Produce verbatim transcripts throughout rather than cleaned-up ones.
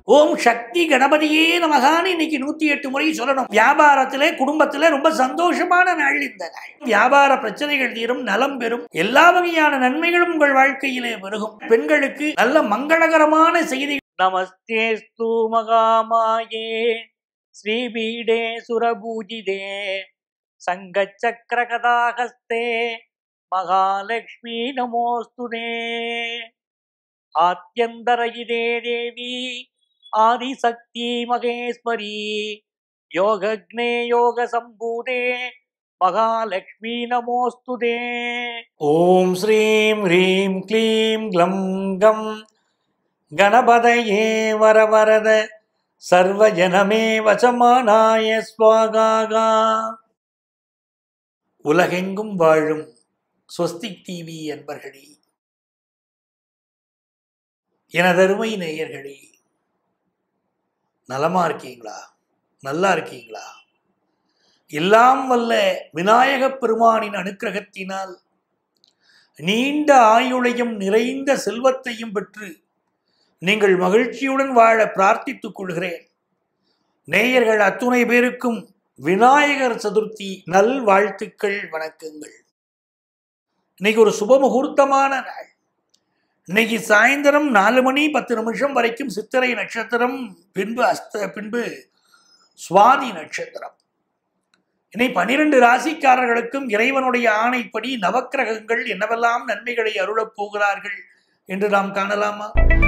ஓம் சக்தி கணபதியே நமகான்னு இன்னைக்கு நூத்தி எட்டு முறை சொல்லணும். வியாபாரத்திலே குடும்பத்திலே ரொம்ப சந்தோஷமான நாள் இந்த நாள். வியாபார பிரச்சனைகள் தீரும், நலம் பெறும், எல்லா வகையான நன்மைகளும் உங்கள் வாழ்க்கையிலே பெருகும். பெண்களுக்கு நல்ல மங்களகரமான செய்தி. நமஸ்தேஸ்து மகாமாயே ஸ்ரீபீடே சுரபூஜிதே சங்கச்சக்கர கதாஹஸ்தே மகாலட்சுமி நமோஸ்துதே. ஆத்யந்தரயிதே தேவி ஆதிசக்தி மகேஸ்வரி யோகக்னே யோக சம்பூதே மகாலட்சுமி நமோஸ்துதே. ஓம் ஸ்ரீம் ஹ்ரீம் க்ளீம் க்ளம் கம் கணபதயே வரவரத சர்வஜனமே வசமானாய ஸ்வாகாகா. உலகெங்கும் வாழும் ஸ்வஸ்திக் டிவி என்பர்களே, எனதருமை நேயர்களே, நலமா இருக்கீங்களா? நல்லா இருக்கீங்களா? எல்லாம் வல்ல விநாயகப் பெருமானின் அனுக்கிரகத்தினால் நீண்ட ஆயுளையும் நிறைந்த செல்வத்தையும் பெற்று நீங்கள் மகிழ்ச்சியுடன் வாழ பிரார்த்தித்துக் கொள்கிறேன். நேயர்கள் அத்துணை பேருக்கும் விநாயகர் சதுர்த்தி நல் வாழ்த்துக்கள், வணக்கங்கள். இன்னைக்கு ஒரு சுப முகூர்த்தமான நாள். இன்னைக்கு சாயந்தரம் நாலு மணி பத்து நிமிஷம் வரைக்கும் சித்திரை நட்சத்திரம், பின்பு அஸ்த பின்பு சுவாதி நட்சத்திரம். இன்னைக்கு பனிரெண்டு ராசிக்காரர்களுக்கும் இறைவனுடைய ஆணைப்படி நவக்கிரகங்கள் என்னவெல்லாம் நன்மைகளை அருளப் போகிறார்கள் என்று நாம் காணலாமா?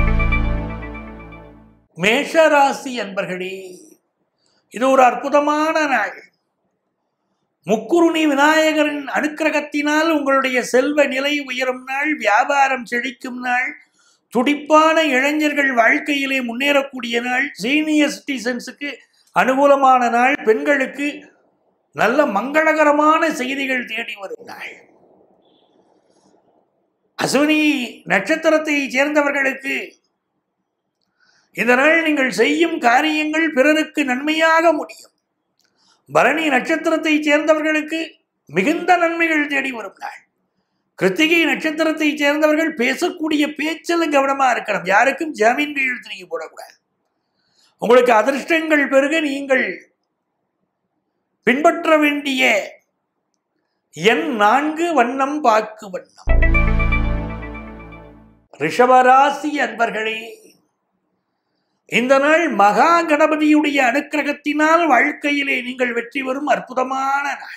மேஷராசி அன்பர்களே, இது ஒரு அற்புதமான நாள். முக்குருணி விநாயகரின் அனுக்கிரகத்தினால் உங்களுடைய செல்வ நிலை உயரும் நாள், வியாபாரம் செழிக்கும் நாள், துடிப்பான இளைஞர்கள் வாழ்க்கையிலே முன்னேறக்கூடிய நாள், சீனியர் சிட்டிசன்ஸுக்கு அனுகூலமான நாள், பெண்களுக்கு நல்ல மங்களகரமான செய்திகள் தேடி வரும் நாள். அஸ்வினி நட்சத்திரத்தை சேர்ந்தவர்களுக்கு இந்த நாள் நீங்கள் செய்யும் காரியங்கள் பிறருக்கு நன்மையாக முடியும். பரணி நட்சத்திரத்தை சேர்ந்தவர்களுக்கு மிகுந்த நன்மைகள் தேடி வரும் நாள். கிருத்திகை நட்சத்திரத்தை சேர்ந்தவர்கள் பேசக்கூடிய பேச்சில் கவனமா இருக்கணும். யாருக்கும் ஜாமீன் கையெழுத்து நீங்க போடக்கூடாது. உங்களுக்கு அதிர்ஷ்டங்கள் பெருக நீங்கள் பின்பற்ற வேண்டிய எண் நான்கு, வண்ணம் பாக்கு வண்ணம். ரிஷபராசி அன்பர்களே, இந்த நாள் மகா கணபதியுடைய அனுக்கிரகத்தினால் வாழ்க்கையிலே நீங்கள் வெற்றி பெறும் அற்புதமான நாள்.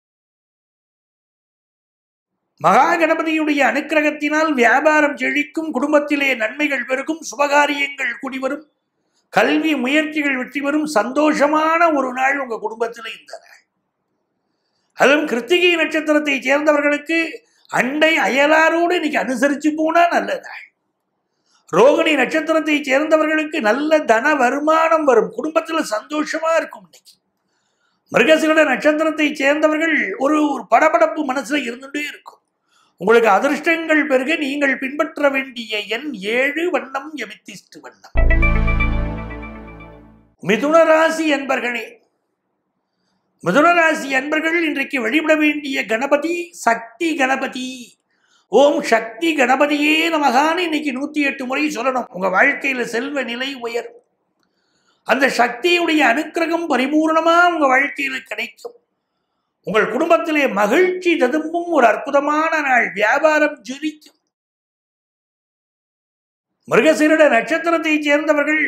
மகா கணபதியுடைய அனுக்கிரகத்தினால் வியாபாரம் செழிக்கும், குடும்பத்திலே நன்மைகள் பெருகும், சுபகாரியங்கள் கூடிவரும், கல்வி முயற்சிகள் வெற்றி பெறும், சந்தோஷமான ஒரு நாள் உங்க குடும்பத்திலே இந்த நாள். அதுவும் கிருத்திகை நட்சத்திரத்தை சேர்ந்தவர்களுக்கு அண்டை அயலாரோடு இன்னைக்கு அனுசரிச்சு போனா நல்ல நாள். ரோகிணி நட்சத்திரத்தை சேர்ந்தவர்களுக்கு நல்ல தன வருமானம் வரும், குடும்பத்தில் சந்தோஷமா இருக்கும். இன்னைக்கு மிருகசீரிட நட்சத்திரத்தை சேர்ந்தவர்கள் ஒரு ஒரு படபடப்பு மனசுல இருந்துட்டே இருக்கும். உங்களுக்கு அதிர்ஷ்டங்கள் பெருக நீங்கள் பின்பற்ற வேண்டிய எண் ஏழு, வண்ணம் எமித்திஸ்ட் வண்ணம். மிதுன ராசி அன்பர்களே, மிதுன ராசி அன்பர்கள் இன்றைக்கு வழிபட வேண்டிய கணபதி சக்தி கணபதி. ஓம் சக்தி கணபதியே நமகான்னு இன்னைக்கு நூத்தி எட்டு முறை சொல்லணும். உங்க வாழ்க்கையில செல்வ நிலை உயரும், அந்த சக்தியுடைய அனுக்கிரகம் பரிபூர்ணமா உங்க வாழ்க்கையில கிடைக்கும். உங்கள் குடும்பத்திலே மகிழ்ச்சி ததும்பும் ஒரு அற்புதமான நாள், வியாபாரம் ஜொலிக்கும். மிருகசீரிட நட்சத்திரத்தை சேர்ந்தவர்கள்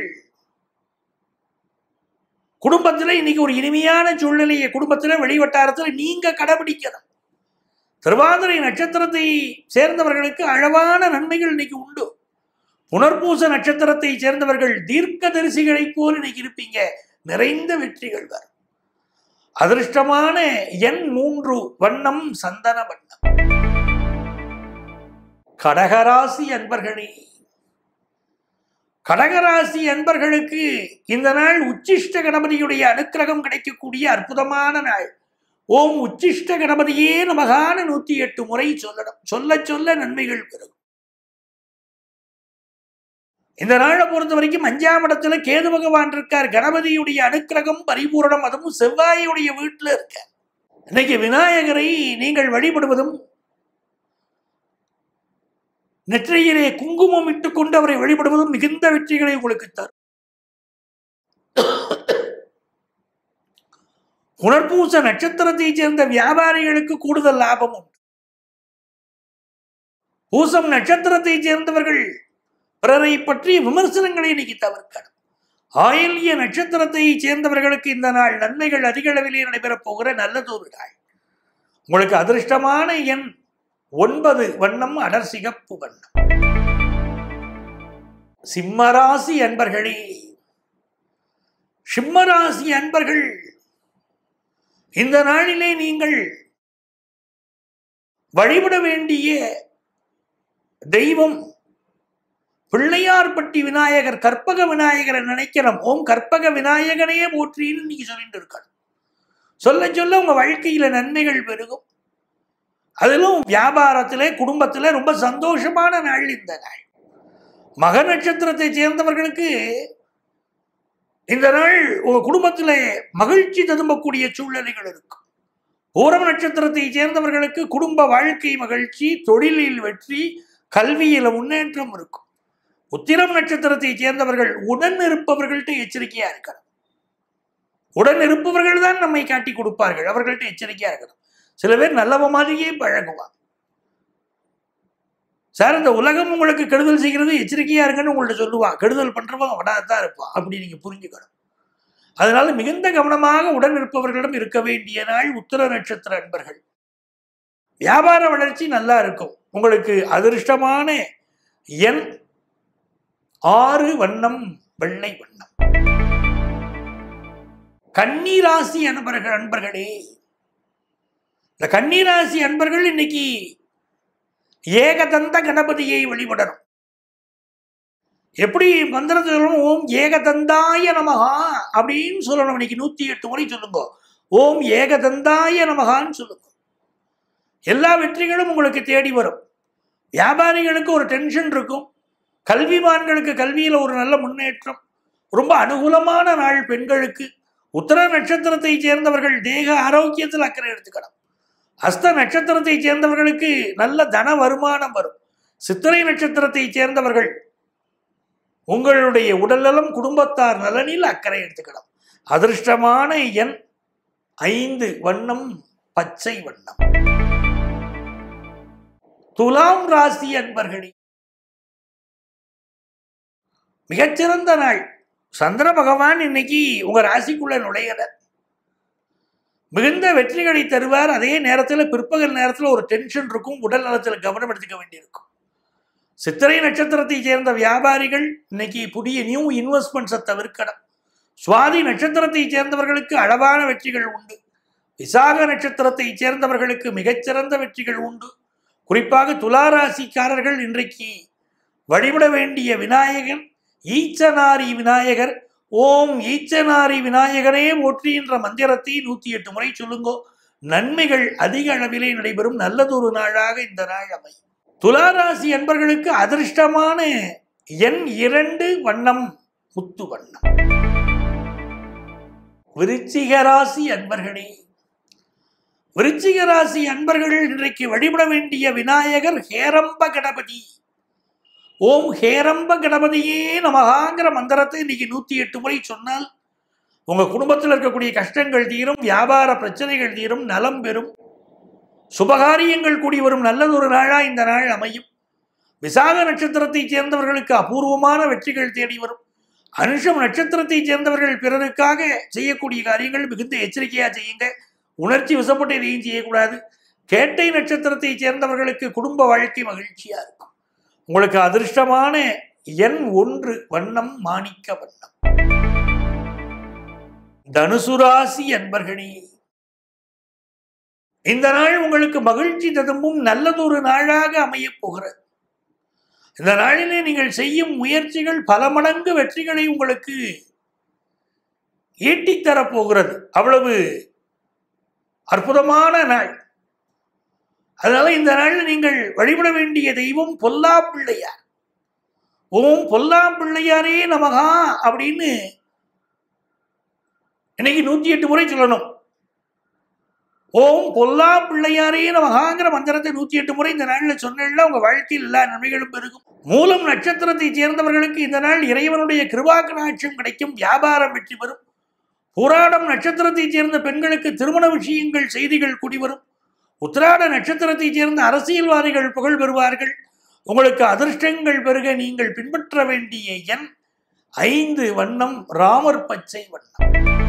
குடும்பத்தில் இன்னைக்கு ஒரு இனிமையான சூழ்நிலையை குடும்பத்தில் வெளிவட்டாரத்தில் நீங்க கடைபிடிக்கணும். திருவாதிரை நட்சத்திரத்தை சேர்ந்தவர்களுக்கு அழகான நன்மைகள் இன்னைக்கு உண்டு. புனர்பூச நட்சத்திரத்தை சேர்ந்தவர்கள் தீர்க்க தரிசிகளை போல் இன்னைக்கு இருப்பீங்க, நிறைந்த வெற்றிகள் வரும். அதிர்ஷ்டமான எண் மூன்று, வண்ணம் சந்தன வண்ணம். கடகராசி அன்பர்களே, கடகராசி அன்பர்களுக்கு இந்த நாள் உச்சிஷ்ட கணபதியுடைய அனுக்கிரகம் கிடைக்கக்கூடிய அற்புதமான நாள். ஓம் உச்சிஷ்ட கணபதியே நமகான நூத்தி எட்டு முறை சொல்லணும். சொல்ல சொல்ல நன்மைகள் பெறும். இந்த நாளை பொறுத்த வரைக்கும் அஞ்சாம் இடத்துல கேது பகவான் இருக்கார். கணபதியுடைய அனுக்கிரகம் பரிபூரணம், அதுவும் செவ்வாயுடைய வீட்டில் இருக்கார். இன்னைக்கு விநாயகரை நீங்கள் வழிபடுவதும், நெற்றியிலே குங்குமம் இட்டுக் கொண்டு அவரை வழிபடுவதும் மிகுந்த வெற்றிகளை உங்களுக்கு தரும். புனர்பூச நட்சத்திரத்தைச் சேர்ந்த வியாபாரிகளுக்கு கூடுதல் லாபம் உண்டு. பூசம் நட்சத்திரத்தைச் சேர்ந்தவர்கள் பிறரை பற்றிய விமர்சனங்களை இன்னைக்கு தவிர்க்கணும். ஆயில்ய நட்சத்திரத்தை சேர்ந்தவர்களுக்கு இந்த நாள் நன்மைகள் அதிக அளவிலே நடைபெறப் போகிற நல்லதொரு நாள். உங்களுக்கு அதிர்ஷ்டமான எண் ஒன்பது, வண்ணம் அடர் சிகப்பு வண்ணம். சிம்மராசி அன்பர்களே, சிம்மராசி அன்பர்கள் இந்த நாளிலே நீங்கள் வழிபட வேண்டிய தெய்வம் பிள்ளையார்பட்டி விநாயகர், கற்பக விநாயகரை நினைக்கிறோம். ஓம் கற்பக விநாயகனையே போற்றின்னு நீங்க சொல்லிட்டு இருக்கணும். சொல்ல சொல்ல உங்க வாழ்க்கையில நன்மைகள் பெருகும். அதிலும் வியாபாரத்திலே, குடும்பத்திலே ரொம்ப சந்தோஷமான நாள் இந்த நாள். மக நட்சத்திரத்தை சேர்ந்தவர்களுக்கு இந்த நாள் உங்க குடும்பத்திலே மகிழ்ச்சி ததும்பக்கூடிய சூழ்நிலைகள் இருக்கும். பூரம் நட்சத்திரத்தை சேர்ந்தவர்களுக்கு குடும்ப வாழ்க்கை மகிழ்ச்சி, தொழிலில் வெற்றி, கல்வியில முன்னேற்றம் இருக்கும். உத்திரம் நட்சத்திரத்தை சேர்ந்தவர்கள் உடன் இருப்பவர்கள்ட்ட எச்சரிக்கையா இருக்கணும். உடன் இருப்பவர்கள் தான் நம்மை காட்டி கொடுப்பார்கள். அவர்கள்ட்ட எச்சரிக்கையா இருக்கணும். சில பேர் நல்லவ மாதிரியே பழகுவாங்க. சார், இந்த உலகம் உங்களுக்கு கெடுதல் செய்கிறது, எச்சரிக்கையா இருக்குன்னு உங்கள்ட்ட சொல்லுவான். கெடுதல் பண்றவன் அவனாதான் இருப்பான். அப்படி நீங்க புரிஞ்சுக்கணும். அதனால மிகுந்த கவனமாக உடன் இருப்பவர்களிடம் இருக்க வேண்டிய நாள் உத்திர நட்சத்திர அன்பர்கள். வியாபார வளர்ச்சி நல்லா இருக்கும். உங்களுக்கு அதிர்ஷ்டமான எண் ஆறு, வண்ணம் வெள்ளை வண்ணம். கன்னிராசி அன்பர்கள் அன்பர்களே, இந்த கன்னிராசி அன்பர்கள் இன்னைக்கு ஏகதந்த கணபதியை வழிபடணும். எப்படி மந்திரத்தை சொல்லணும்? ஓம் ஏகதந்தாய நமகா அப்படின்னு சொல்லணும். இன்னைக்கு நூத்தி எட்டு முறை சொல்லுங்க. ஓம் ஏகதந்தாய நமகான்னு சொல்லுங்க. எல்லா வெற்றிகளும் உங்களுக்கு தேடி வரும். வியாபாரிகளுக்கு ஒரு டென்ஷன் இருக்கும். கல்விமான்களுக்கு கல்வியில ஒரு நல்ல முன்னேற்றம். ரொம்ப அனுகூலமான நாள் பெண்களுக்கு. உத்தர நட்சத்திரத்தை சேர்ந்தவர்கள் தேக ஆரோக்கியத்தில் அக்கறை எடுத்துக்கணும். அஸ்த நட்சத்திரத்தை சேர்ந்தவர்களுக்கு நல்ல தன வருமானம் வரும். சித்திரை நட்சத்திரத்தை சேர்ந்தவர்கள் உங்களுடைய உடல்நலம், குடும்பத்தார் நலனில் அக்கறை எடுத்துக்கணும். அதிர்ஷ்டமான எண் ஐந்து, வண்ணம் பச்சை வண்ணம். துலாம் ராசி அன்பர்களே, மிகச்சிறந்த நாள். சந்திர பகவான் இன்னைக்கு உங்க ராசிக்குள்ள நுழைகிறார். மிகுந்த வெற்றிகளை தருவார். அதே நேரத்தில் பிற்பகல் நேரத்தில் ஒரு டென்ஷன் இருக்கும். உடல் நலத்தில் கவனம் எடுத்துக்க வேண்டியிருக்கும். சித்திரை நட்சத்திரத்தை சேர்ந்த வியாபாரிகள் இன்னைக்கு புதிய நியூ இன்வெஸ்ட்மெண்ட்ஸை தவிர்க்கணும். சுவாதி நட்சத்திரத்தை சேர்ந்தவர்களுக்கு அளவான வெற்றிகள் உண்டு. விசாக நட்சத்திரத்தை சேர்ந்தவர்களுக்கு மிகச்சிறந்த வெற்றிகள் உண்டு. குறிப்பாக துளாராசிக்காரர்கள் இன்றைக்கு வழிபட வேண்டிய விநாயகர் ஈச்சனாரி விநாயகர். ஓம் ஈச்சனாரி விநாயகரே போற்றி என்ற மந்திரத்தை நூத்தி எட்டு முறை சொல்லுங்கோ. நன்மைகள் அதிக அளவிலே நடைபெறும். நல்லதொரு நாளாக இந்த நாள் அமையும். துளாராசி அன்பர்களுக்கு அதிர்ஷ்டமான எண் இரண்டு, வண்ணம் முத்து வண்ணம். விருச்சிக ராசி அன்பர்களே, விருச்சிக ராசி அன்பர்கள் இன்றைக்கு வழிபட வேண்டிய விநாயகர் ஹேரம்ப கணபதி. ஓம் ஹேரம்ப கணபதியே நமகாங்கிற மந்திரத்தை இன்னைக்கு நூத்தி எட்டு முறை சொன்னால் உங்க குடும்பத்தில் இருக்கக்கூடிய கஷ்டங்கள் தீரும், வியாபார பிரச்சனைகள் தீரும், நலம் பெறும், சுபகாரியங்கள் கூடி வரும். நல்லதொரு நாளா இந்த நாள் அமையும். விசாக நட்சத்திரத்தை சேர்ந்தவர்களுக்கு அபூர்வமான வெற்றிகள் தேடி வரும். அனுஷம் நட்சத்திரத்தை சேர்ந்தவர்கள் பிறருக்காக செய்யக்கூடிய காரியங்கள் மிகுந்த எச்சரிக்கையா செய்யுங்க. உணர்ச்சி வசப்பட்டு எதையும் செய்யக்கூடாது. கேட்டை நட்சத்திரத்தை சேர்ந்தவர்களுக்கு குடும்ப வாழ்க்கை மகிழ்ச்சியா இருக்கும். உங்களுக்கு அதிர்ஷ்டமான எண் ஒன்று, வண்ணம் மாணிக்க வண்ணம். தனுசு ராசி அன்பர்களே, இந்த நாள் உங்களுக்கு மகிழ்ச்சி ததும்பும் நல்லதொரு நாளாக அமையப் போகிறது. இந்த நாளிலே நீங்கள் செய்யும் முயற்சிகள் பல மடங்கு வெற்றிகளை உங்களுக்கு ஈட்டித்தரப்போகிறது. அவ்வளவு அற்புதமான நாள். அதனால இந்த நாளில் நீங்கள் வழிபட வேண்டிய தெய்வம் பொல்லா பிள்ளையார். ஓம் பொல்லா பிள்ளையாரே நமகா அப்படின்னு இன்னைக்கு நூத்தி எட்டு முறை சொல்லணும். ஓம் பொல்லா பிள்ளையாரே நமகாங்கிற மந்திரத்தை நூத்தி எட்டு முறை இந்த நாளில் சொன்னா உங்க வாழ்க்கையில் எல்லா நன்மைகளும் பெருகும். மூலம் நட்சத்திரத்தை சேர்ந்தவர்களுக்கு இந்த நாள் இறைவனுடைய கிருபாகடாட்சியம் கிடைக்கும், வியாபாரம் வெற்றி பெறும். பூராடம் நட்சத்திரத்தை சேர்ந்த பெண்களுக்கு திருமண விஷயங்கள் செய்திகள் குடிவரும். உத்திராட நட்சத்திரத்தை சேர்ந்த அரசியல்வாதிகள் புகழ் பெறுவார்கள். உங்களுக்கு அதிர்ஷ்டங்கள் பெருக நீங்கள் பின்பற்ற வேண்டிய எண் ஐந்து, வண்ணம் ராமர் பச்சை வண்ணம்.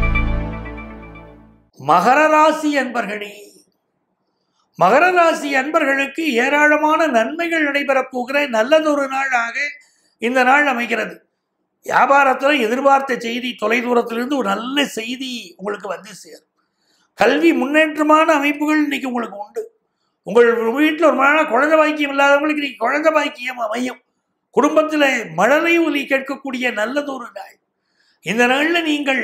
மகர ராசி அன்பர்களே, மகர ராசி அன்பர்களுக்கு ஏராளமான நன்மைகள் நடைபெறப் போகிற நல்லதொரு நாளாக இந்த நாள் அமைகிறது. வியாபாரத்தில் எதிர்பார்த்த செய்தி தொலைதூரத்திலிருந்து ஒரு நல்ல செய்தி உங்களுக்கு வந்து சேரும். கல்வி முன்னேற்றமான அமைப்புகள் இன்னைக்கு உங்களுக்கு உண்டு. உங்கள் வீட்டில் ஒரு மழை குழந்தை பாக்கியம் இல்லாதவங்களுக்கு இன்னைக்கு குழந்தை பாக்கியம் அமையும். குடும்பத்தில் மழலை ஒலி கேட்கக்கூடிய நல்லதொரு நாள். இந்த நாளில் நீங்கள்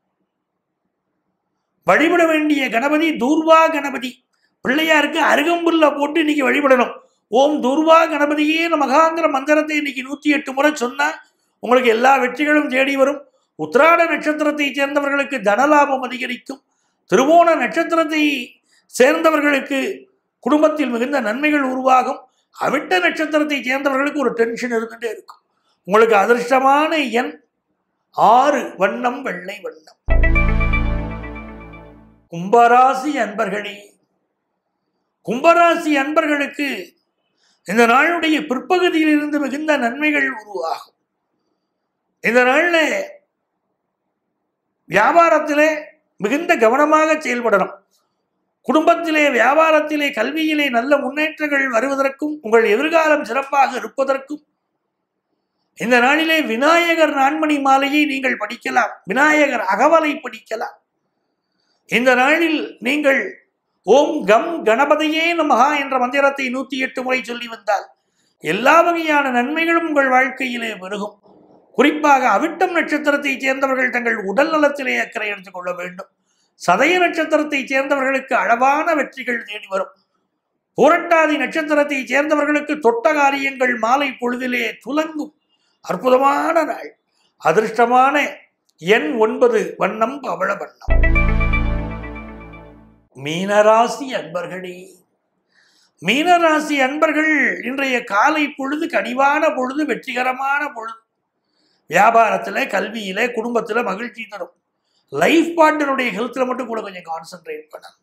வழிபட வேண்டிய கணபதி தூர்வா கணபதி. பிள்ளையாருக்கு அருகம்புல்ல போட்டு இன்னைக்கு வழிபடணும். ஓம் தூர்வா கணபதியே நமகாங்கிற மந்திரத்தை இன்னைக்கு நூற்றி எட்டு முறை சொன்னால் உங்களுக்கு எல்லா வெற்றிகளும் தேடி வரும். உத்திராட நட்சத்திரத்தை சேர்ந்தவர்களுக்கு தனலாபம் அதிகரிக்கும். திருவோண நட்சத்திரத்தை சேர்ந்தவர்களுக்கு குடும்பத்தில் மிகுந்த நன்மைகள் உருவாகும். அவிட்ட நட்சத்திரத்தை சேர்ந்தவர்களுக்கு ஒரு டென்ஷன் இருந்துகிட்டே இருக்கும். உங்களுக்கு அதிர்ஷ்டமான எண் ஆறு, வண்ணம் வெள்ளை வண்ணம். கும்பராசி அன்பர்களே, கும்பராசி அன்பர்களுக்கு இந்த நாளுடைய பிற்பகுதியில் இருந்து மிகுந்த நன்மைகள் உருவாகும். இந்த நாளில் வியாபாரத்திலே மிகுந்த கவனமாக செயல்படணும். குடும்பத்திலே, வியாபாரத்திலே, கல்வியிலே நல்ல முன்னேற்றங்கள் வருவதற்கும் உங்கள் எதிர்காலம் சிறப்பாக இருப்பதற்கும் இந்த நாளிலே விநாயகர் நான்மணி மாலையை நீங்கள் படிக்கலாம். விநாயகர் அகவலை படிக்கலாம். இந்த நாளில் நீங்கள் ஓம் கம் கணபதியே நமஹா என்ற மந்திரத்தை நூற்றி எட்டு முறை சொல்லி வந்தால் எல்லா வகையான நன்மைகளும் உங்கள் வாழ்க்கையிலே பெருகும். குறிப்பாக அவிட்டம் நட்சத்திரத்தை சேர்ந்தவர்கள் தங்கள் உடல் நலத்திலே அக்கறை எடுத்துக் கொள்ள வேண்டும். சதய நட்சத்திரத்தை சேர்ந்தவர்களுக்கு அளவான வெற்றிகள் தேடி வரும். பூரட்டாதி நட்சத்திரத்தை சேர்ந்தவர்களுக்கு தொட்ட காரியங்கள் மாலை பொழுதிலே துலங்கும். அற்புதமான நாள். அதிர்ஷ்டமான எண் ஒன்பது, வண்ணம் பவள வண்ணம். மீனராசி அன்பர்களே, மீனராசி அன்பர்கள் இன்றைய காலை பொழுது கனிவான பொழுது, வெற்றிகரமான பொழுது. வியாபாரத்தில், கல்வியில, குடும்பத்தில் மகிழ்ச்சி தரும். லைஃப் பார்ட்னருடைய ஹெல்த்தில் மட்டும் கூட கொஞ்சம் கான்சென்ட்ரேட் பண்ணலாம்.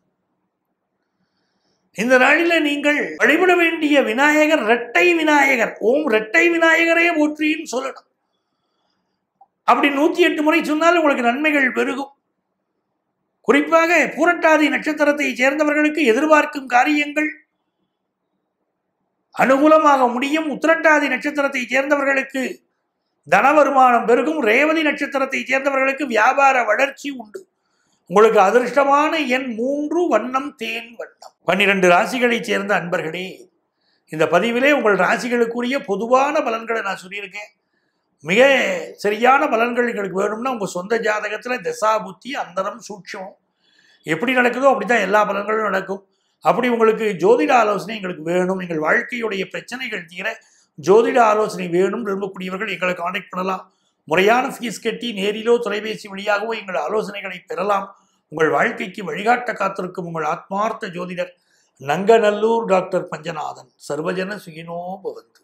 இந்த நாளில் நீங்கள் வழிபட வேண்டிய விநாயகர் இரட்டை விநாயகர். ஓம் இரட்டை விநாயகரே போற்றின்னு சொல்லணும். அப்படி நூற்றி எட்டு முறை சொன்னால் உங்களுக்கு நன்மைகள் பெருகும். குறிப்பாக பூரட்டாதி நட்சத்திரத்தை சேர்ந்தவர்களுக்கு எதிர்பார்க்கும் காரியங்கள் அனுகூலமாக முடியும். உத்திரட்டாதி நட்சத்திரத்தை சேர்ந்தவர்களுக்கு தன வருமானம் பெருகும். ரேவதி நட்சத்திரத்தை சேர்ந்தவர்களுக்கு வியாபார வளர்ச்சி உண்டு. உங்களுக்கு அதிர்ஷ்டமான எண் மூன்று, வண்ணம் தேன் வண்ணம். பன்னிரண்டு ராசிகளை சேர்ந்த அன்பர்களே, இந்த பதிவிலே உங்கள் ராசிகளுக்குரிய பொதுவான பலன்களை நான் சொல்லியிருக்கேன். மிக சரியான பலன்கள் எங்களுக்கு வேணும்னா உங்கள் சொந்த ஜாதகத்தில் தசா புத்தி அந்தரம் சூட்சம் எப்படி நடக்குதோ அப்படி தான் எல்லா பலன்களும் நடக்கும். அப்படி உங்களுக்கு ஜோதிட ஆலோசனை எங்களுக்கு வேணும், எங்கள் வாழ்க்கையுடைய பிரச்சனைகள் தீர ஜோதிட ஆலோசனை வேணும் விரும்பக்கூடியவர்கள் எங்களை கான்டாக்ட் பண்ணலாம். முறையான ஃபீஸ் கட்டி நேரிலோ தொலைபேசி வழியாகவோ எங்கள் ஆலோசனைகளை பெறலாம். உங்கள் வாழ்க்கைக்கு வழிகாட்ட காத்திருக்கும் உங்கள் ஆத்மார்த்த ஜோதிடர் நங்கநல்லூர் டாக்டர் பஞ்சநாதன். சர்வஜன சுகினோ பவந்து.